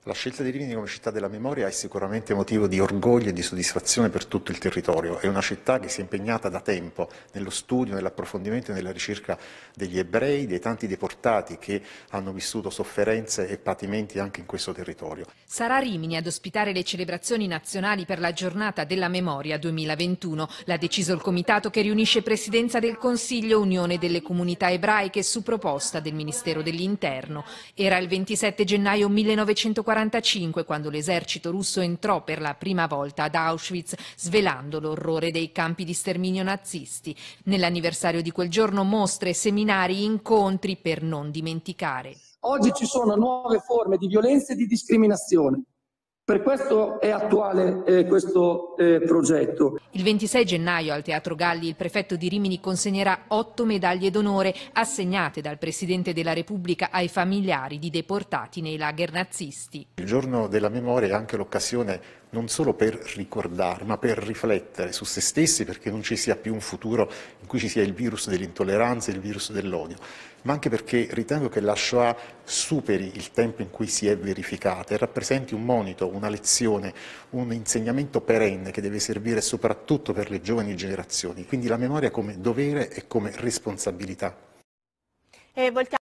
La scelta di Rimini come città della memoria è sicuramente motivo di orgoglio e di soddisfazione per tutto il territorio. È una città che si è impegnata da tempo nello studio, nell'approfondimento e nella ricerca degli ebrei, dei tanti deportati che hanno vissuto sofferenze e patimenti anche in questo territorio. Sarà Rimini ad ospitare le celebrazioni nazionali per la Giornata della Memoria 2021. L'ha deciso il comitato che riunisce Presidenza del Consiglio, Unione delle Comunità Ebraiche su proposta del Ministero dell'Interno. Era il 27 gennaio 1945 quando l'esercito russo entrò per la prima volta ad Auschwitz, svelando l'orrore dei campi di sterminio nazisti. Nell'anniversario di quel giorno mostre, seminari, incontri per non dimenticare. Oggi ci sono nuove forme di violenza e di discriminazione. Per questo è attuale questo progetto. Il 26 gennaio al Teatro Galli il prefetto di Rimini consegnerà 8 medaglie d'onore assegnate dal Presidente della Repubblica ai familiari di deportati nei lager nazisti. Il giorno della memoria è anche l'occasione non solo per ricordare, ma per riflettere su se stessi, perché non ci sia più un futuro in cui ci sia il virus dell'intolleranza, il virus dell'odio, ma anche perché ritengo che la Shoah superi il tempo in cui si è verificata e rappresenti un monito, una lezione, un insegnamento perenne che deve servire soprattutto per le giovani generazioni. Quindi la memoria come dovere e come responsabilità.